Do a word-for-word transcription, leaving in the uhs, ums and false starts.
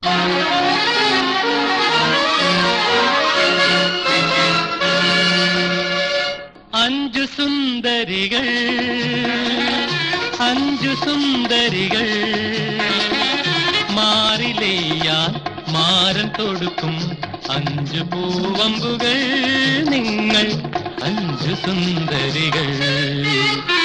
അഞ്ചു സുന്ദരികൾ അഞ്ചു സുന്ദരികൾ മാറിലെയ്യാൻ മാരൻ തൊടുക്കും അഞ്ചു പൂവമ്പുകൾ നിങ്ങൾ അഞ്ചു സുന്ദരികൾ.